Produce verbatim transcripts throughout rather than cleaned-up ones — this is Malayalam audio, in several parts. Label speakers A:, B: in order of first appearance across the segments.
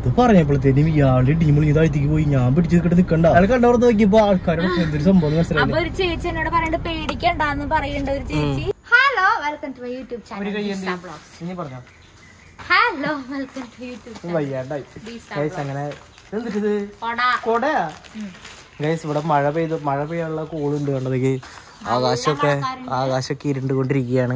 A: അത് പറഞ്ഞപ്പോഴത്തേനും ഇയാളുടെ ടീമിൽ ഈ താഴ്ത്തിക്ക് പോയി ഞാൻ പിടിച്ചിട്ട് നിൽക്കണ്ട അയാൾ കണ്ടവർ നോക്കിയപ്പോ ആൾക്കാരുടെ എന്തൊരു സംഭവം മനസ്സിലായി.
B: ഒരു ചേച്ചി എന്നോട് പറയണ്ട പേടിക്കണ്ടെന്ന് പറയേണ്ട ഒരു ചേച്ചി. Hello welcome to YouTube channel. Hello welcome to YouTube
A: വയ്യാണ്ടായി അങ്ങനെ എന്തിട്ടത് കൊടയാ ഗൈസ്. ഇവിടെ മഴ പെയ്ത് മഴ പെയ്യാനുള്ള കോളുണ്ട് കണ്ടതൊക്കെ. ആകാശമൊക്കെ ആകാശമൊക്കെ ഇരുണ്ടുകൊണ്ടിരിക്കുകയാണ്.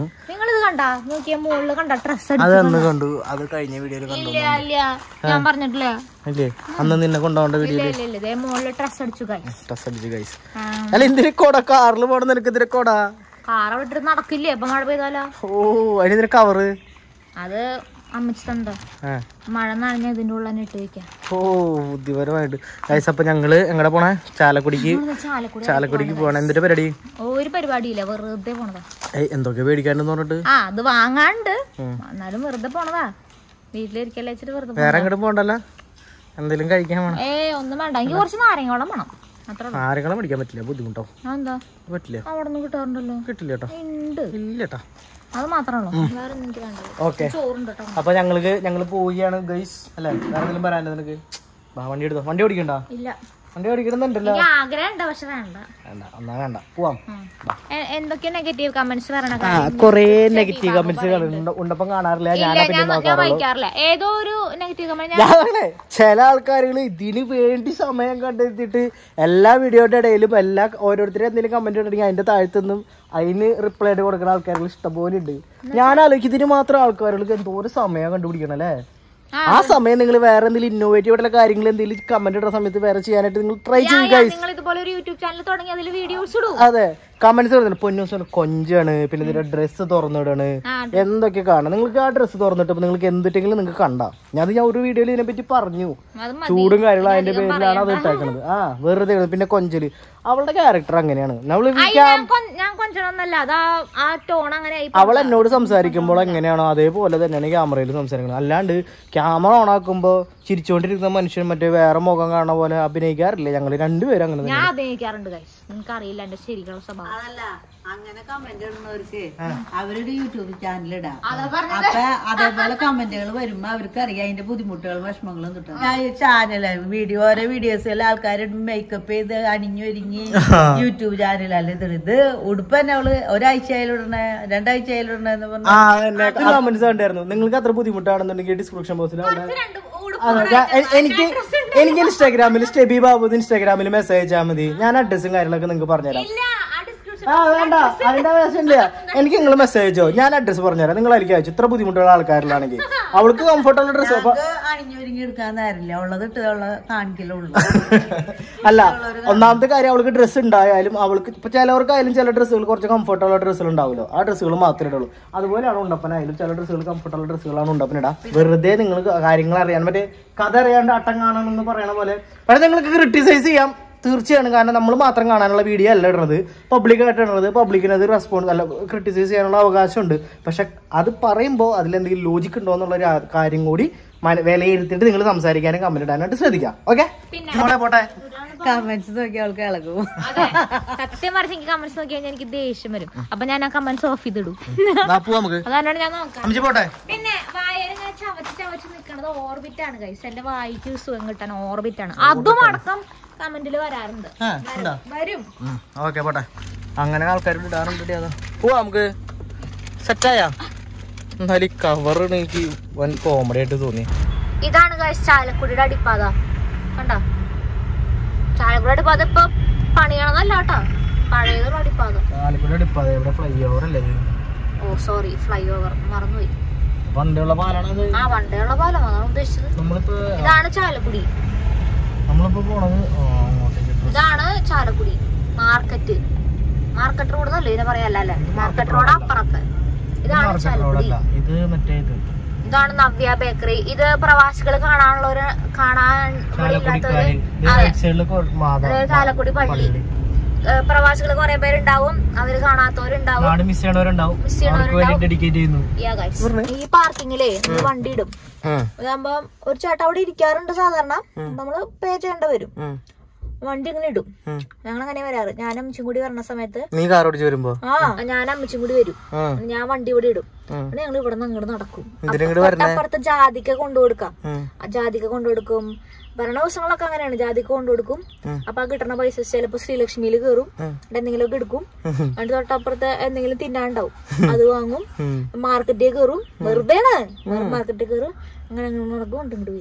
A: അതൊന്ന് കണ്ടു. അത് കഴിഞ്ഞ വീഡിയോയിൽ കണ്ടു.
B: ഞാൻ പറഞ്ഞിട്ടില്ല
A: അല്ലേ അന്ന് നിന്നെ കൊണ്ടുപോകേണ്ട വീഡിയോയില്
B: ഡ്രസ് അടിച്ചു
A: ഡ്രസ് അടിച്ചു ഗൈസ്. അല്ല എന്തിനു കൊട കാറിൽ പോകണം നിനക്ക് ഇതിന്റെ കൊട
B: കാർ വിട്ടിട്ട് നടക്കില്ലേ അപ്പൊ മഴ പെയ്താലോ.
A: ഓ അതിന് കവറ്
B: അത് അമ്മച്ചി തന്നോ മഴ നനഞ്ഞ ഇതിന്റെ ഉള്ളിൽ തന്നെ ഇട്ട് വെക്കാം.
A: ഓ ബുദ്ധിപരമായിട്ട് ഗൈസ്. അപ്പൊ ഞങ്ങള് എങ്ങടെ പോണേ? ചാലക്കുടിക്ക്. ചാലക്കുടിക്ക് പോണേ. എന്തിന്റെ പരിപാടി?
B: ഒരു പരിപാടിയില്ല, വെറുതെ പോണതാ.
A: എന്തൊക്കെ മേടിക്കാനെന്ന് പറഞ്ഞിട്ട്
B: ആ അത് വാങ്ങാണ്ട് എന്നാലും വെറുതെ പോണതാ. വീട്ടിലിരിക്കല്ലേ വെച്ചിട്ട് വെറുതെ.
A: വേറെ എങ്ങോട്ടും പോണ്ടല്ലോ, എന്തെങ്കിലും കഴിക്കാൻ വേണം.
B: ഏ ഒന്നും വേണ്ട, എനിക്ക് കുറച്ച് നാരങ്ങ വെള്ളം വേണം.
A: നാരങ്ങളും മേടിക്കാൻ പറ്റില്ല, ബുദ്ധിമുട്ടോ.
B: എന്താ
A: പറ്റില്ല?
B: അവിടെ നിന്ന് കിട്ടാറുണ്ടല്ലോ.
A: കിട്ടില്ല കേട്ടോ. ഇല്ലട്ടാ,
B: അത് മാത്രമല്ലോ. വേറെ എനിക്ക് വേണ്ട.
A: ഓക്കെ അപ്പൊ ഞങ്ങൾക്ക് ഞങ്ങള് പോവുകയാണ് ഗൈസ്. അല്ലെ വേറെ എന്തെങ്കിലും പറയാനുണ്ടോ നിനക്ക്? വണ്ടി എടുത്തോ. വണ്ടി ഓടിക്കണ്ട?
B: ഇല്ല,
A: വണ്ടി ഓടിക്കണമെന്നുണ്ടല്ലോ.
B: ആഗ്രഹമുണ്ട് പക്ഷെ വേണ്ട.
A: വേണ്ട എന്നാ വേണ്ട, പോവാം.
B: എന്തൊക്കെയാ നെഗറ്റീവ് കമന്റ്സ് പറയണ?
A: കൊറേ നെഗറ്റീവ് കമന്റ്സ് ഉണ്ടപ്പം കാണാറില്ല.
B: ഞാൻ വായിക്കാറില്ല. ഏതോ ഒരു നെഗറ്റീവ് കമന്റ്.
A: ചില ആൾക്കാരുകൾ ഇതിന് വേണ്ടി സമയം കണ്ടെത്തിയിട്ട് എല്ലാ വീഡിയോയുടെ ഇടയിലും എല്ലാ ഓരോരുത്തരും എന്തെങ്കിലും കമന്റ് ഇട്ടിട്ടുണ്ടെങ്കിൽ അതിന്റെ താഴത്തുനിന്നും അതിന് റിപ്ലൈ ആയിട്ട് കൊടുക്കുന്ന ആൾക്കാരുകൾ ഇഷ്ടംപോലെ ഉണ്ട്. ഞാൻ ആലോചിക്കും ഇതിന് മാത്രം ആൾക്കാരുകൾക്ക് എന്തോരം സമയം കണ്ടുപിടിക്കണം അല്ലേ. ആ സമയം നിങ്ങൾ വേറെ എന്തെങ്കിലും ഇന്നോവേറ്റീവ് ആയിട്ടുള്ള കാര്യങ്ങൾ എന്തെങ്കിലും കമന്റ് ഇടുന്ന സമയത്ത് വേറെ ചെയ്യാനായിട്ട് നിങ്ങൾ ട്രൈ ചെയ്യും. അതെ, കമന്റ്സ് വരുന്നുണ്ട്. പൊന്നൂസ് കൊഞ്ചാണ്, പിന്നെ ഇതിന്റെ ഡ്രസ്സ് തുറന്നിടാണ്, എന്തൊക്കെ കാണാം. നിങ്ങൾക്ക് ആ ഡ്രസ്സ് തുറന്നിട്ടപ്പോ നിങ്ങൾക്ക് എന്തിട്ടെങ്കിലും നിങ്ങൾക്ക് കണ്ട. ഞാൻ ഞാൻ ഒരു വീഡിയോയിൽ ഇതിനെ പറ്റി പറഞ്ഞു. ചൂടും കാര്യങ്ങളും അതിന്റെ പേരിലാണ് അത് ഇട്ടേക്കണത്. ആ വെറുതെ. പിന്നെ കൊഞ്ചല് അവളുടെ ക്യാരക്ടർ അങ്ങനെയാണ്. അവൾ എന്നോട് സംസാരിക്കുമ്പോൾ എങ്ങനെയാണോ അതേപോലെ തന്നെയാണ് ക്യാമറയിൽ സംസാരിക്കുന്നത്. അല്ലാണ്ട് ക്യാമറ ഓൺ ആക്കുമ്പോ ചിരിച്ചുകൊണ്ടിരിക്കുന്ന മനുഷ്യൻ മറ്റേ വേറെ മുഖം കാണുന്ന പോലെ അഭിനയിക്കാറില്ല. ഞങ്ങള് രണ്ടുപേരും അങ്ങനെ
B: ഞാൻ അഭിനയിക്കാറുണ്ട്. നിങ്ങൾക്ക് അറിയില്ല എന്റെ ശരിക്കുള്ള സ്വഭാവം.
C: അതല്ല, അങ്ങനെ കമന്റ് ഇടുന്നവർക്ക് അവരുടെ യൂട്യൂബ് ചാനൽ ഇടാം. അപ്പൊ അതേപോലെ കമന്റുകൾ വരുമ്പോ അവർക്ക് അറിയാം അതിന്റെ ബുദ്ധിമുട്ടുകളും വിഷമങ്ങളും കിട്ടും. ചാനൽ വീഡിയോ ഓരോ വീഡിയോസിൽ ആൾക്കാർ മേക്കപ്പ് ചെയ്ത് അണിഞ്ഞൊരുങ്ങി യൂട്യൂബ് ചാനലല്ല ഇത്. ഇത് ഉടുപ്പ് തന്നെ അവള് ഒരാഴ്ചയിലിടണേ രണ്ടാഴ്ചയിലിടണെന്ന്
A: പറഞ്ഞു കമന്റ്സ് ഉണ്ടായിരുന്നു. നിങ്ങൾക്ക് അത്ര ബുദ്ധിമുട്ടാണെന്നുണ്ടെങ്കിൽ ഡിസ്ക്രിപ്ഷൻ ബോക്സിൽ എനിക്ക് എനിക്ക് ഇൻസ്റ്റാഗ്രാമിൽ സ്റ്റെബി ബാബു ഇൻസ്റ്റാഗ്രാമിൽ മെസ്സേജ് അയച്ചാൽ മതി. ഞാൻ അഡ്രസ്സും കാര്യങ്ങളൊക്കെ നിങ്ങൾക്ക് പറഞ്ഞുതരാം. ആ വേണ്ട, അതിന്റെ ആവശ്യമില്ല. എനിക്ക് നിങ്ങൾ മെസ്സേജ് അയച്ചോ, ഞാൻ അഡ്രസ്സ് പറഞ്ഞുതരാം. നിങ്ങൾ എനിക്ക് അയച്ചു. ഇത്ര ബുദ്ധിമുട്ടുള്ള ആൾക്കാരിലാണെങ്കിൽ അവൾക്ക് കംഫർട്ടുള്ള ഡ്രസ്സ്
C: അണിഞ്ഞൊരുങ്ങി എടുക്കാൻ നേരില്ല, ഉള്ളത് കാണിക്കലുള്ളൂ.
A: അല്ല, ഒന്നാമത്തെ കാര്യം അവൾക്ക് ഡ്രസ്സ് ഉണ്ടായാലും അവൾക്ക് ഇപ്പൊ ചിലവർക്കായാലും ചില ഡ്രസ്സുകൾ കുറച്ച് കംഫർട്ടുള്ള ഡ്രസ്സുകൾ ഉണ്ടാവുമല്ലോ, ആ ഡ്രസ്സുകൾ മാത്രമേ ഇടുള്ളൂ. അതുപോലെയാണ് ഉണ്ടപ്പനായാലും ചില ഡ്രസ്സുകൾ കംഫർട്ടുള്ള ഡ്രസ്സുകളാണ് ഉണ്ടപ്പനിടാം. വെറുതെ നിങ്ങൾ കാര്യങ്ങൾ അറിയാൻ മറ്റേ കഥ അറിയാണ്ട് അട്ടം കാണണമെന്ന് പറയണ പോലെ. പക്ഷെ നിങ്ങൾക്ക് ക്രിട്ടിസൈസ് ചെയ്യാം തീർച്ചയാണ്. കാരണം നമ്മൾ മാത്രം കാണാനുള്ള വീഡിയോ അല്ല ഇടുന്നത്, പബ്ലിക്കായിട്ട് ഇടുന്നത്. പബ്ലിക്കിന് അത് റെസ്പോൺസ് അല്ല ക്രിട്ടിസൈസ് ചെയ്യാനുള്ള അവകാശമുണ്ട്. പക്ഷെ അത് പറയുമ്പോൾ അതിലെന്തെങ്കിലും ലോജിക്ക് ഉണ്ടോ എന്നുള്ള കാര്യം കൂടി വിലയിരുത്തിയിട്ട് നിങ്ങൾ സംസാരിക്കാനും കമന്റ് ഇടാനായിട്ട് ശ്രദ്ധിക്കാം. ഓക്കെ, പോട്ടെ.
C: കമന്റ്സ് നോക്കി അവൾക്ക് ഇളകും.
B: സത്യം പറഞ്ഞ എനിക്ക് കമന്റ്സ് നോക്കി കഴിഞ്ഞാൽ എനിക്ക് ദേഷ്യം വരും. അപ്പൊ ഞാൻ ആ കമന്റ്സ് ഓഫ് ചെയ്തിടും. അതാണ് ഞാൻ നോക്കാം. പിന്നെ വായന ചവച്ച് ചവച്ച് നിൽക്കണത് ഓർബിറ്റ് ആണ് ഗൈസ്. എന്റെ വായിക്ക് സുഖം കിട്ടാൻ ഓർബിറ്റ് ആണ്. അതും അടക്കം കമന്റിൽ വരാറുണ്ട്, വരും.
A: ഓക്കെ പോട്ടെ. അങ്ങനെ ആൾക്കാർ ഇടാറുണ്ട്. പോവാ നമുക്ക്. സെറ്റായാ? എന്നാലും കവറാണ് എനിക്ക് വൻ കോമഡി ആയിട്ട് തോന്നി.
B: ഇതാണ് ഗൈസ് ചാലക്കുടിയുടെ അടിപ്പാത. കണ്ടോ? ചാലക്കുടി അടിപ്പാത ഇപ്പൊ പണിയാണെന്നല്ല കേട്ടോ, പഴയതൊരു അടിപ്പാത.
A: ചാലക്കുടി അടിപ്പാത ഇവിടെ ഫ്ലൈ ഓവർ അല്ലേ?
B: ഓ സോറി, ഫ്ലൈ ഓവർ മറന്നുപോയി.
A: പണ്ടുള്ള പാലാണ്.
B: ആ പണ്ടുള്ള പാലം അതാണ് ഉദ്ദേശിച്ചത്.
A: നമ്മളിപ്പോ
B: ഇതാണ് ചാലക്കുടി.
A: നമ്മളിപ്പോ പോണത്
B: ഇതാണ് ചാലക്കുടി മാർക്കറ്റ്. മാർക്കറ്റ് റോഡ് എന്നല്ലേ ഇതിനെ പറയാല്ലേ? മാർക്കറ്റ് റോഡ് അപ്പുറത്ത്. ഇതാണ് ചാലക്കുടി.
A: ഇത് മറ്റേ ഇത്
B: ഇതാണ് നവ്യ ബേക്കറി. ഇത് പ്രവാസികൾ കാണാനുള്ളവര് കാണാൻ ചാലക്കുടി പള്ളി. പ്രവാസികൾ കുറെ പേരുണ്ടാവും, അവര് കാണാത്തവരുണ്ടാവും, ഈ പാർക്കിങ്ങിലേ നമ്മള് വണ്ടി ഇടും. ഇതാകുമ്പോ ഒരു ചേട്ടൻ അവിടെ ഇരിക്കാറുണ്ട് സാധാരണ. നമ്മള് പേ ചെയ്യേണ്ട വരും. വണ്ടി ഇങ്ങനെ ഇടും. ഞങ്ങൾ അങ്ങനെ വരാറ്. ഞാൻ അമ്മച്ചും കൂടി വരണ സമയത്ത്
A: നീ കാർ ഓടിച്ച് വരുമ്പോ
B: ആ ഞാൻ അമ്മച്ചും കൂടി വരും. ഞാൻ വണ്ടി ഇവിടെ ഇടും. ഞങ്ങൾ ഇവിടെ നിന്ന് അങ്ങോട്ട് നടക്കും. അപ്പുറത്ത് ജാതിക്ക കൊണ്ടുകൊടുക്കാം. ജാതിക്ക കൊണ്ടുകൊടുക്കും. ഭരണ ദിവസങ്ങളൊക്കെ അങ്ങനെയാണ്. ജാതിക്ക കൊണ്ടുകൊടുക്കും. അപ്പൊ ആ കിട്ടുന്ന പൈസ ചിലപ്പോ ശ്രീലക്ഷ്മിയിൽ കയറും. എന്തെങ്കിലും ഒക്കെ എടുക്കും. എന്നിട്ട് തൊട്ടപ്പുറത്ത് എന്തെങ്കിലും തിന്നാണ്ടാവും, അത് വാങ്ങും. മാർക്കറ്റിൽ കയറും. വെറുതെ മാർക്കറ്റിൽ കയറും. അങ്ങനെ അങ്ങനെ നടക്കും. കൊണ്ടിങ്ങോട്ട്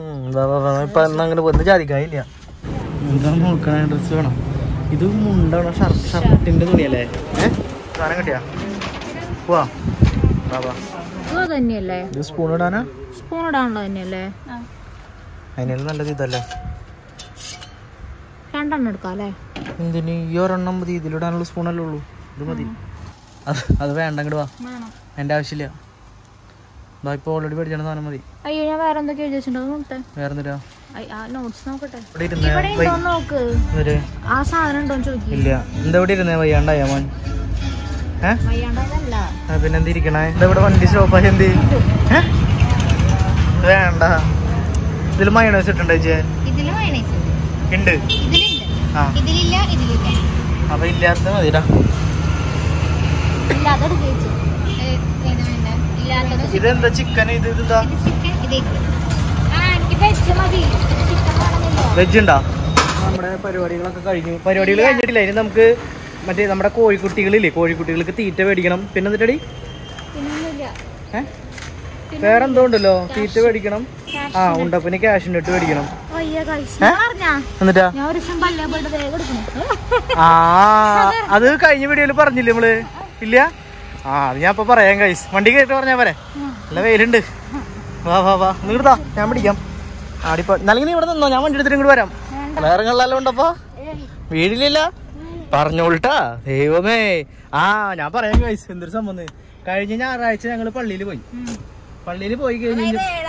B: വരും.
A: ജാതിക്കായില്ല എന്താണ് നോക്കണ ഡ്രസ് വേണം. ഇത് മുണ്ടാണ്, ഷർട്ടിന്റെ തുണിയല്ലേ? ഏഹ് സാധനം കിട്ടിയാ പോവാ.
B: തന്നെയല്ലേ
A: ഇത് സ്പൂൺ ഇടാനാ?
B: സ്പൂൺ ഇടാനുള്ള തന്നെയല്ലേ?
A: അതിനെല്ലാം നല്ലത് ഇതല്ലേ?
B: രണ്ടെണ്ണം എടുക്കാം അല്ലേ?
A: എന്തിന് ഈ ഒരെണ്ണം മതി. ഇതിലിടാനുള്ള സ്പൂണല്ലേ ഉള്ളൂ. ഇത് മതി. അത് അത് വേണ്ട ഇങ്ങോട്ട് വാ. എന്റെ ആവശ്യമില്ല. ഇപ്പൊ ഓൾറെഡി പഠിച്ചാണ് സാധനം മതി.
B: അയ്യോ ഞാൻ വേറെ എന്തൊക്കെ എഴുതി വെച്ചിട്ടുണ്ടോ?
A: വേറെ എന്തിനാ
B: നോട്ട്സ് നോക്കട്ടെ.
A: നോക്ക്
B: ആ സാധനം ഉണ്ടോന്ന് ചോദിക്കും.
A: ഇല്ല. എന്താ ഇവിടെ ഇരുന്നേ? വയ്യാണ്ടായ മോൻ? ഏഹ് പിന്നെ എന്ത് ഇരിക്കണേ? എന്താ ഇവിടെ വണ്ടി സ്റ്റോപ്പായി? എന്ത് വേണ്ട. ഇതില് മയോണൈസ് ഇട്ടുണ്ടോ ചേച്ചി? ഉണ്ട്. ആ അപ്പൊ ഇല്ലാത്ത മതിടാ. ഇതെന്താ ചിക്കൻ? ഇത് ഇതാ വെജ് ഉണ്ടാ? നമ്മുടെ പരിപാടികളൊക്കെ കഴിഞ്ഞു. പരിപാടികൾ കഴിഞ്ഞിട്ടില്ല. ഇനി നമുക്ക് മറ്റേ നമ്മുടെ കോഴിക്കുട്ടികളില്ലേ, കോഴിക്കുട്ടികൾക്ക് തീറ്റ മേടിക്കണം. പിന്നെ എന്നിട്ടടി ഏഹ് വേറെന്തോ ഉണ്ടല്ലോ, തീറ്റ മേടിക്കണം. ആ ഉണ്ടപ്പന് ക്യാഷിൻ്റെ ഇട്ട് മേടിക്കണം. എന്നിട്ടാ ആ അത് കഴിഞ്ഞ വീഡിയോയില് പറഞ്ഞില്ലേ നമ്മള്? ഇല്ല. ആ അത് ഞാൻ ഇപ്പൊ പറയാം കൈസ്. വണ്ടി കേട്ട് പറഞ്ഞാ പോരെ? നല്ല വെയിലുണ്ട്. വാ വാ വാ നിങ്ങടാ, ഞാൻ പിടിക്കാം. ആടിപ്പോ അല്ലെങ്കിൽ നീ ഇവിടെ നിന്നോ, ഞാൻ വണ്ടി എടുത്തിട്ട് ഇങ്ങോട്ട് വരാം. വേറെ കള്ളെല്ലാം ഉണ്ടപ്പോ വീടിലില്ല പറഞ്ഞോൾട്ടാ. ദൈവമേ. ആ ഞാൻ പറയാം കൈസ് എന്തൊരു സംഭവം. കഴിഞ്ഞ ഞായറാഴ്ച ഞങ്ങള് പള്ളിയിൽ പോയി. പള്ളിയിൽ പോയി കഴിഞ്ഞ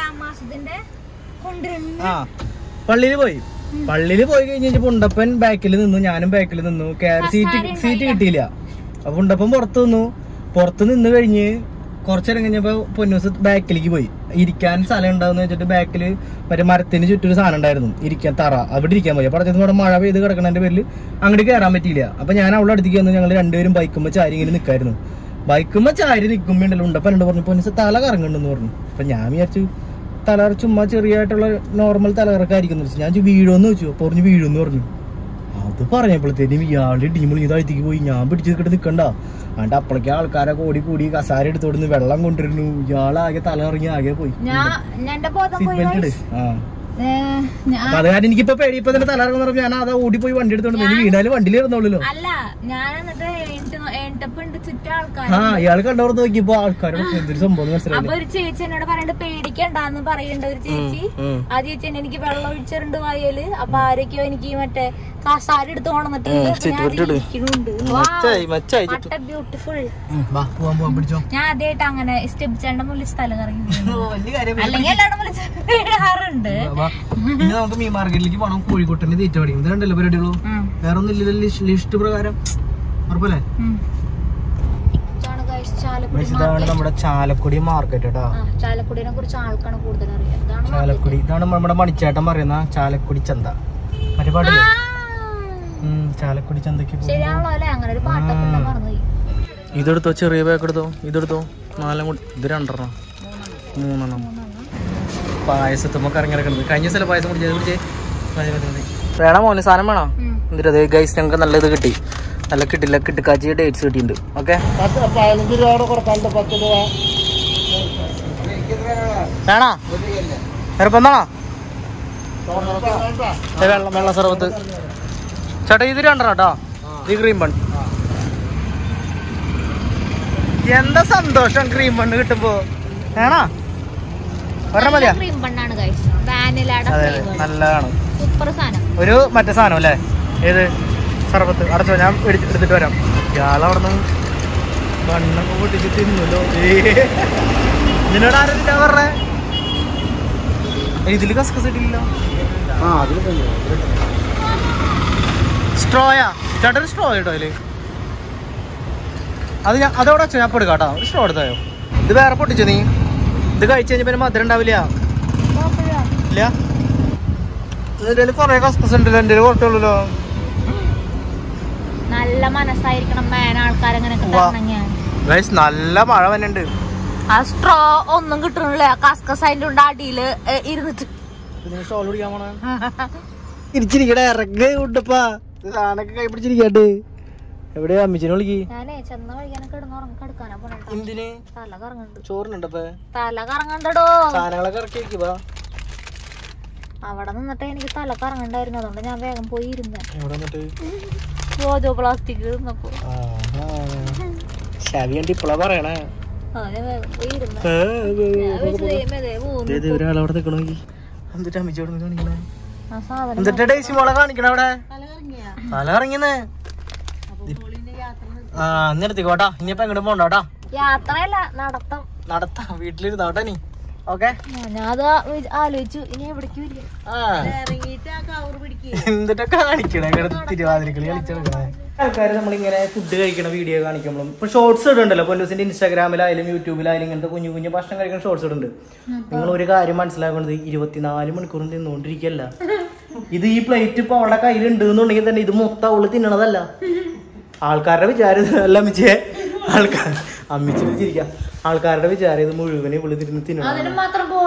A: ആ പള്ളിയിൽ പോയി പള്ളിയിൽ പോയി കഴിഞ്ഞ പുണ്ടപ്പൻ ബാക്കിൽ നിന്നു, ഞാനും ബാക്കിൽ നിന്നു. സീറ്റ് സീറ്റ് കിട്ടിയില്ല. അപ്പൊ പുണ്ടപ്പൻ പുറത്ത് നിന്നു. പുറത്ത് നിന്ന് കഴിഞ്ഞ് കുറച്ചേരം കഴിഞ്ഞപ്പോ പൊന്നൂസ് ബാക്കിലേക്ക് പോയി. ഇരിക്കാൻ സ്ഥലം ഉണ്ടാവുന്ന വെച്ചിട്ട് ബാക്കില് മറ്റേ മരത്തിന് ചുറ്റൊരു സാധനം ഉണ്ടായിരുന്നു ഇരിക്കാൻ, തറ. അവിടെ ഇരിക്കാൻ പോയി. അപ്പൊ അവിടെ മഴ പെയ്ത് കിടക്കണതിന്റെ പേരിൽ അങ്ങോട്ട് കയറാൻ പറ്റിയില്ല. അപ്പൊ ഞാൻ അവളുടെ അടുത്തേക്ക് വന്നു. ഞങ്ങൾ രണ്ടുപേരും ബൈക്കുമ്പോ ചാരി ഇങ്ങനെ നിൽക്കായിരുന്നു. ബൈക്കുമ്പോ ചാരി നിൽക്കുമ്പോ ഉണ്ടല്ലോ ഉണ്ടപ്പൻ ഉണ്ട് പറഞ്ഞു, പൊന്നൂസ് തല കറങ്ങണ്ടെന്ന് പറഞ്ഞു. അപ്പൊ ഞാൻ വിചാരിച്ചു തലകറ ചുമ്മാ ചെറിയായിട്ടുള്ള നോർമൽ തലകറക്കായിരിക്കും. ഞാൻ വീഴുമെന്ന് വെച്ചു. അപ്പൊ പറഞ്ഞു വീഴുമെന്ന് പറഞ്ഞു. അത് പറഞ്ഞപ്പോഴത്തേനും ഇയാളുടെ ടീമിൽ ഈ താഴത്തേക്ക് പോയി. ഞാൻ പിടിച്ചു നിൽക്കിട്ട് നിൽക്കണ്ട. അതുകൊണ്ട് അപ്പോഴേക്കും ആൾക്കാരെ കൂടി കൂടി കസാര എടുത്തോടുന്ന് വെള്ളം കൊണ്ടിരുന്നു. ഇയാളാകെ തല ഇറങ്ങി ആകെ പോയി. ആ അത് കാരണം എനിക്കിപ്പോ പേടി. ഇപ്പൊ തന്നെ തലകറങ്ങുന്ന പറഞ്ഞാൽ ഞാൻ അതാ ഓടിപ്പോയി വണ്ടി എടുത്തോണ്ട് വീണാലും വണ്ടിയിൽ ഇരുന്നോളൂ. ആ ഇയാൾ കണ്ടോർന്ന് നോക്കിയപ്പോ ആൾക്കാരോട് എന്തൊരു സംഭവം മനസ്സിലായി.
B: അപ്പൊ ഒരു ചേച്ചി എന്നോട് പറയണ്ട് പേടിക്കണ്ടെന്ന് പറയണ്ട ഒരു ചേച്ചി. ആ ചേച്ചി എനിക്ക് വെള്ളം ഒഴിച്ചിട്ടുണ്ട് വായല്. അപ്പൊ ആരൊക്കെയോ എനിക്ക് മറ്റേ കസാര എടുത്ത് കൊണ്ടിട്ടുണ്ട്. ഞാൻ ആദ്യമായിട്ട് അങ്ങനെ സ്റ്റെപ്പിച്ചേണ്ട മുന്നിൽ സ്ഥലം ഇറങ്ങി. അല്ലെങ്കിൽ എല്ലാവരുടെ മുന്നിൽ
A: പിന്നെ നമുക്ക് മീൻ മാർക്കറ്റിലേക്ക് പോകണം. കോഴിക്കോട്ടിന്റെ തീറ്റ പഠിക്കും. ഇത് രണ്ടല്ലോ പരിപാടികളോ? വേറെ ഒന്നും ഇല്ലല്ലോ ലിസ്റ്റ് പ്രകാരം. ഉറപ്പല്ലേ? ഇതാണ് നമ്മുടെ ചാലക്കുടി മാർക്കറ്റ് കേട്ടോ.
B: ചാലക്കുടിനെ കുറിച്ച് ആൾക്കാണ് കൂടുതൽ അറിയാം.
A: ചാലക്കുടി ഇതാണ് നമ്മുടെ മണിച്ചേട്ടൻ പറയുന്ന ചാലക്കുടി ചന്ത. മറ്റേ പാട്ടില്ലേ ചാലക്കുടി ചന്തക്ക്. ഇതെടുത്തോ, ചെറിയ ബാഗ് എടുത്തോ. ഇതെടുത്തോ. നാലും കൂടി. ഇത് രണ്ടെണ്ണം മൂന്നെണ്ണം. പായസത്തുമ്പോ ഇറങ്ങി കിടക്കുന്നത്. കഴിഞ്ഞ സ്ഥലം പായസം കുടിച്ചത് കുടിച്ചേ വേണം മോനെ. സാധനം വേണോ? എന്നിട്ട് അതേ ഗൈസ് ഞങ്ങൾക്ക് നല്ല ഇത് കിട്ടി. നല്ല കിട്ടില്ല കിട്ടിക്കാച്ചി ഡേറ്റ്സ് കിട്ടിയിട്ടുണ്ട്. ഓക്കെ വേണോ? നിർബന്ധാണോ? വെള്ളം വെള്ള സർവത്ത് ചേട്ടാ. ഇത് രണ്ടെണ്ണം കേട്ടോ. ഇത് ക്രീം ബൺ. എന്താ സന്തോഷം ക്രീം ബണ്ണ് കിട്ടുമ്പോ. വേണോ? നല്ലതാണ്. ഒരു മറ്റേ സാധനം അല്ലേ? ഏത് സർബത്ത്? അടച്ചോ, ഞാൻ എടുത്തിട്ട് വരാം. ഇയാളവിടെ നിന്ന് ബണ്ണൊക്കെ പൊട്ടിച്ച് തിന്നല്ലോ. ഇതിനോട് ആരും പറഞ്ഞേ? ഇതില് കസ്കസ് ഇട്ടില്ല. സ്ട്രോയാ ചേട്ടാ? ഒരു സ്ട്രോ കേട്ടോ അതില്. അത് ഞാൻ അതോടെ വെച്ചോ. ഞാൻ എടുക്കാം കേട്ടോ. ഒരു സ്ട്രോ എടുത്തായോ? ഇത് വേറെ പൊട്ടിച്ചോ നീ? ഇത് കഴിച്ചു കഴിഞ്ഞ പിന്നെ മധുരം ഉണ്ടാവില്ല. ഇല്ല കൊറേ കസ്കസ് ഉണ്ടല്ലോ, എന്റെ കുറച്ചുള്ളൂ.
B: നല്ല മനസ്സായിരിക്കണം മേന ആൾക്കാരങ്ങനൊക്കെ ഞാൻ.
A: നല്ല മഴ വന്നുണ്ട്.
B: ആ സ്ട്രോ ഒന്നും കിട്ടണില്ല, കസ്കസ് അതിന്റെ ഉണ്ട് അടിയില് ഇരുന്നിട്ട്.
A: സ്റ്റോൾ പിടിക്കാൻ പോണ തിരിച്ചിരിക്കടേ, ഇറങ്ങ് ഉണ്ടപ്പാ സാധനൊക്കെ കൈ പിടിച്ചിരിക്കട്ടെ. എവിടെയാ അമ്മിച്ചിനെ വിളിക്ക്.
B: ഞാനേ ചെന്ന വഴിക്കാനൊക്കെ കിടന്നുറങ്ങി കിടക്കാനാ പോണേ.
A: എന്തിന്?
B: തല കറങ്ങണ്ട്.
A: ചോറിനുണ്ടപ്പ
B: തല കറങ്ങണ്ടോ?
A: സാധനങ്ങളൊക്കെ ഇറക്കി വെക്കുവാ.
B: അവിടെ നിന്നിട്ട് എനിക്ക് തല കറങ്ങണ്ടായിരുന്നു, അതുകൊണ്ട് ഞാൻ വേഗം പോയി ഇരുന്ന്.
A: എവിടെ നിന്നിട്ട്?
B: ഓജോ പ്ലാസ്റ്റിക് ഇരുന്നപ്പോ
A: ശവിയണ്ട് ഇപ്പളാ പറയണേ.
B: വേഗം പോയി ഇരുന്ന്.
A: ഒരാളവിടെ നിക്കണോക്കി. എന്നിട്ട് അമ്മിച്ചോട് കാണിക്കണേ. എന്നിട്ട് ഡേസി മോളെ കാണിക്കണ അവിടെ തല ഇറങ്ങിന്ന്. ആ നിർത്തിക്കോട്ടാ, ഇനിയിപ്പോ എങ്ങോട്ട് പോണ്ടോട്ടാ.
B: യാത്രയല്ല നടത്തം.
A: നടത്താം, വീട്ടിലിരുന്നോട്ടെ നീ. ഓക്കെ,
B: ഞാനത് ആലോചിച്ചു ഇനി എവിടേക്ക് വരിക.
A: എന്നിട്ടൊക്കെ കാണിക്കണേ തിരുവാതിരക്കളി കളിച്ചെടുക്കണേ. ആൾക്കാര് നമ്മളിങ്ങനെ ഫുഡ് കഴിക്കണ വീഡിയോ കാണിക്കുമ്പോഴും ഇപ്പൊ ഷോർട്സ് ഇടുണ്ടല്ലോ, പൊന്നൂസിന്റെ ഇൻസ്റ്റാഗ്രാമിലായാലും യൂട്യൂബിലായാലും ഇങ്ങനത്തെ കുഞ്ഞു കുഞ്ഞു ഭക്ഷണം കഴിക്കുന്ന ഷോർട്സ് ഇടുന്നുണ്ട്. നിങ്ങൾ ഒരു കാര്യം മനസ്സിലാക്കുന്നത്, ഇരുപത്തിനാല് മണിക്കൂറും തിന്നുകൊണ്ടിരിക്കല്ല. ഇത് ഈ പ്ലേറ്റ് ഇപ്പൊ അവളുടെ കയ്യിലുണ്ട് എന്നുണ്ടെങ്കിൽ തന്നെ ഇത് മൊത്തം അവള് തിന്നണതല്ല. ആൾക്കാരുടെ വിചാരം അല്ല അമ്മിച്ചേ, ആൾക്കാർ അമ്മിച്ച് വിചാരിക്കാം ആൾക്കാരുടെ വിചാരം ഇത് മുഴുവനെ ഇവള് തിരുന്ന് തിന്നണം.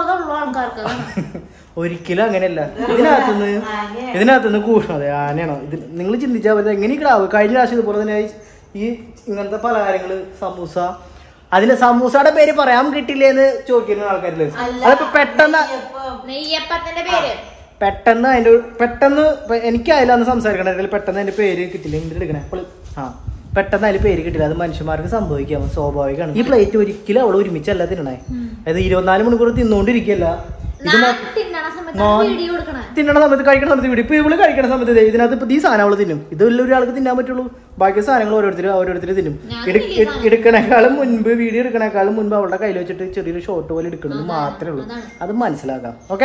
A: ഒരിക്കലും അങ്ങനെയല്ല. ഇതിനകത്തുനിന്ന് ഇതിനകത്തുനിന്ന് കൂട്ടണം. അതെ, ആനയാണോ ഇത്? നിങ്ങൾ ചിന്തിച്ചാൽ പറ്റും എങ്ങനെയൊക്കെ ആവും. കഴിഞ്ഞ പ്രാവശ്യം ഇതുപോലെ തന്നെ ഈ ഇങ്ങനത്തെ പലഹാരങ്ങള്, സമൂസ, അതിന് സമൂസയുടെ പേര് പറയാൻ കിട്ടില്ലേന്ന് ചോദിക്കുന്ന ആൾക്കാരില്. അതിപ്പോ പെട്ടെന്ന് പെട്ടെന്ന് അതിന്റെ പെട്ടെന്ന് എനിക്കായാലും അന്ന് സംസാരിക്കണ പെട്ടെന്ന് അതിന്റെ പേര് കിട്ടില്ല. എന്തിട്ട് എടുക്കണേ അപ്പോൾ ആ പെട്ടെന്ന് അതിൽ പേര് കിട്ടില്ല. അത് മനുഷ്യന്മാർക്ക് സംഭവിക്കാം, സ്വാഭാവികമാണ്. ഈ പ്ലേറ്റ് ഒരിക്കലും അവള് ഒരുമിച്ചല്ല തിന്നണേ. അതായത് ഇരുപത്തിനാല് മണിക്കൂർ തിന്നോണ്ടിരിക്കല്ല. ഇത് തിന്നണ സമയത്ത് കഴിക്കണ സമയത്ത് വീട് ഇപ്പൊ ഇവള് കഴിക്കണ സമയത്ത് ഇതിനകത്ത് ഇപ്പൊ ഈ സാധനം അവള് തിന്നും. ഇത് ഒരാൾക്ക് തിന്നാൻ പറ്റുള്ളൂ. ബാക്കി സാധനങ്ങൾ ഓരോരുത്തരും ഓരോരുത്തരും തിന്നും. എടുക്കണേക്കാളും മുൻപ് വീഡിയോ എടുക്കണേക്കാളും മുൻപ് അവളുടെ കയ്യിൽ വെച്ചിട്ട് ചെറിയൊരു ഷോട്ട് പോലെ എടുക്കണമെന്ന് മാത്രമേ ഉള്ളൂ. അത് മനസ്സിലാക്കാം. ഓക്കെ,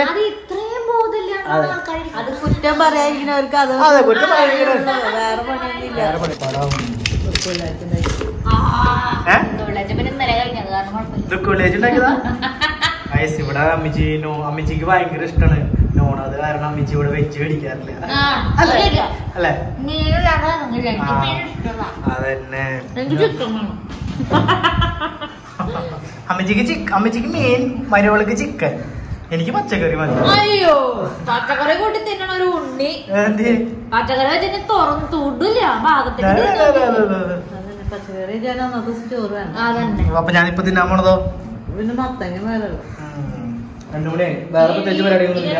C: അത് കുറ്റം പറയാതിരിക്കുന്നവർക്ക് അത്
A: അതെ കുറ്റം
C: വേറെ പണിയൊന്നുമില്ല.
A: വേറെ പണിപ്പാടാവും. ഇവിടെ അമ്മച്ചി നോ അമ്മച്ചിക്ക് ഭയങ്കര ഇഷ്ടമാണ് നോൺ. അത് കാരണം അമ്മച്ചി ഇവിടെ വെച്ച് മേടിക്കാറില്ല. അല്ലേ? അതന്നെ. അമ്മച്ചിക്ക് ചിക്കൻ, അമ്മച്ചിക്ക് മീൻ, മരുവൾക്ക് ചിക്കൻ, എനിക്ക് പച്ചക്കറി മതി.
B: അയ്യോ, പച്ചക്കറി കൂട്ടി തിന്നണ ഒരു ഉണ്ണി. പച്ചക്കറി വെച്ചിട്ട് തുറന്ന് തൂടില്ല ഭാഗത്തിന്.
C: പച്ചക്കറി ചോറ് വേണം.
A: അപ്പൊ ഞാനിപ്പോ തിന്നാൻ പോണതോ
C: പിന്നെ മത്തങ്ങ വേറെ
A: രണ്ടു മണിയായി. വേറെ പ്രത്യേകിച്ച് പരിപാടികളൊന്നുമില്ല.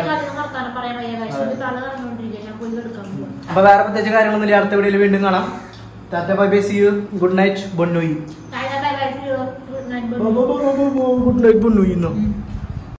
A: അപ്പൊ വേറെ പ്രത്യേകിച്ച് കാര്യങ്ങളൊന്നുമില്ല. അടുത്ത വീഡിയോയിൽ വീണ്ടും കാണാം. Tata bye bye, see you, good night, ബൊണ്ണുയി. Good night ബൊണ്ണുയി.